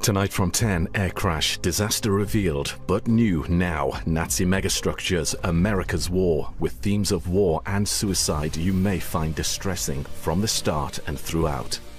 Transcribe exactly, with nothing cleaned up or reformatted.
Tonight from ten, air crash, disaster revealed, but new now, Nazi megastructures, America's war, with themes of war and suicide you may find distressing from the start and throughout.